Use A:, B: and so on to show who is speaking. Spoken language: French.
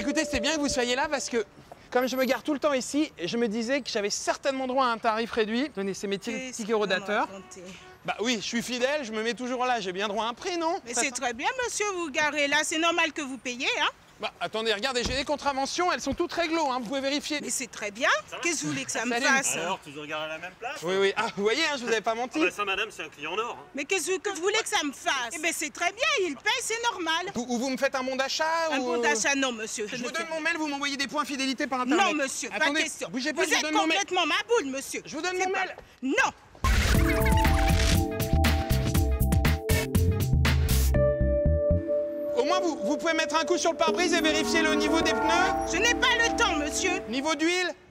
A: écoutez, c'est bien que vous soyez là parce que comme je me gare tout le temps ici, je me disais que j'avais certainement droit à un tarif réduit. Donnez ces métiers tickets rodateurs. Bah oui, je suis fidèle, je me mets toujours là, j'ai bien droit à un prix, non?
B: Mais c'est très bien, monsieur, vous garez là, c'est normal que vous payez, hein?
A: Bah attendez, regardez, j'ai des contraventions, elles sont toutes réglo, hein, vous pouvez vérifier.
B: Mais c'est très bien. Qu'est-ce que vous voulez que ça me fasse?
C: Alors, toujours garer à la même place?
A: Oui, oui. Ah, vous voyez, hein, je vous avais pas menti.
C: Ah bah ça, madame, c'est un client en or. Hein.
B: Mais qu'est-ce que vous voulez que ça me fasse? Eh bien, c'est très bien, il paye, c'est normal.
A: Ou vous me faites un bon d'achat
B: Un
A: ou...
B: bon d'achat, non, monsieur.
A: Je vous donne mon mail, vous m'envoyez des points fidélité par internet.
B: Non, monsieur, pas
A: Attendez,
B: question.
A: bougez pas,
B: Vous
A: je vous
B: êtes
A: donne mon mail.
B: complètement ma boule, monsieur.
A: Je vous donne mon mail.
B: Non.
A: Au moins, vous pouvez mettre un coup sur le pare-brise et vérifier le niveau des pneus.
B: Je n'ai pas le temps, monsieur.
A: Niveau d'huile.